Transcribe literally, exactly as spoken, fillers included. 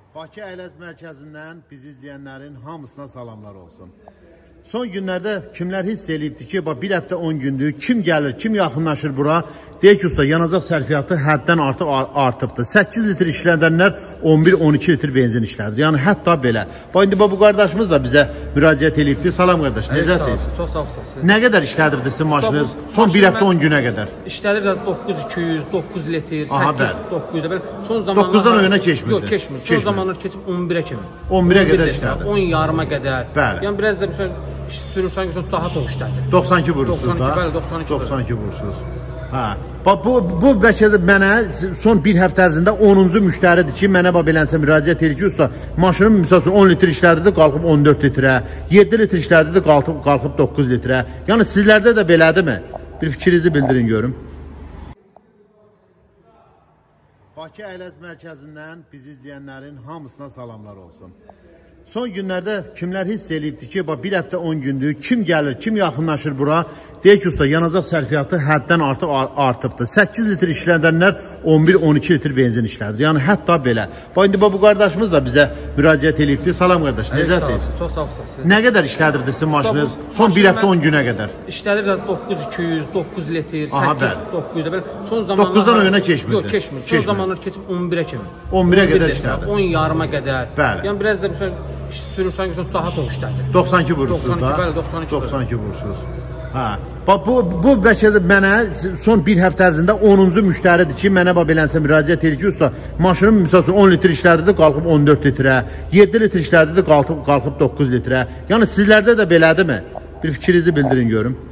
Bakı Əyləz mərkəzindən bizi izləyənlərin hamısına salamlar olsun. Son günlərdə kimlər hiss eləyibdir ki, bir həftə on gündür, kim gəlir, kim yaxınlaşır bura, deyək ki, usta, yanacaq sərfiyyatı həddən artıq artıbdır. səkkiz litr işlədənlər on bir on iki litr benzin işlədir. Yəni, hətta belə. İndi bu qardaşımız da bizə müraciət eləyibdir. Salam qardaş, necəsiniz? Çox sağ olsunuz. Nə qədər işlədirdi sizin maşınız? Son bir həftə on günə qədər. İşlədir doqquz iki yüz, doqquz litr, səkkiz doqquz yüz. Son zamanlar doqquzdan o yana keçmirdi. Yox, keçmir. Son zamanlar keçib on birə kimi. on birə qədər işlədi. on yarıma qədər. Bəli. Yəni biraz da məsələn sürürsən ki, daha çox işlədir. doxsan iki vurursunuz da? Bəli, doxsan iki. doxsan iki vurursunuz. Hə. Bu, bu bəlkə də mənə son bir həftə ərzində onuncu müştəridir ki, mənə belənsə müraciət edir ki, usta, maşınım misal üçün on litr işlədirdi, qalxıb on dörd litrə, yeddi litr işlədirdi, qalxıb, qalxıb doqquz litrə. Yəni sizlərdə də belədirmi? Bir fikrinizi bildirin görüm. Bakı Əyləz mərkəzindən bizi izləyənlərin hamısına salamlar olsun. Son günlərdə kimlər hiss eləyibdir ki, bir həftə on gündür, kim gəlir, kim yaxınlaşır bura, deyək ki, usta, yanacaq sərfiyyatı həddən artıq artıbdır. səkkiz litr işlədənlər on bir on iki litr benzin işlədir. Yəni, hətta belə. İndi bu qardaşımız da bizə müraciət eləyibdir. Salam qardaş, necəsiniz? Çox sağ olsunuz. Nə qədər işlədirdi sizin maşınız? Son bir həftə on günə qədər. İşlədir doqquz iki yüz, doqquz litr, səkkiz doqquz yüz. Son zamanlar doqquzdan o yana keçmirdi. Yox, keçmir. Son zamanlar keçib on birə kimi. on birə qədər işlədi. on yarıma qədər. Bəli. Yəni biraz da məsələn sürürsən ki, daha çox işlədir. doxsan iki vurursunuz da? Bəli, doxsan iki. doxsan iki vurursunuz. Hə. Bu, bu bəlkə də mənə son bir həftə ərzində onuncu müştəridir ki, mənə belənsə müraciət edir ki, usta, maşınım misal üçün on litr işlədirdi, qalxıb on dörd litrə, yeddi litr işlədirdi, qalxıb, qalxıb doqquz litrə. Yəni sizlərdə də belədirmi? Bir fikrinizi bildirin görüm.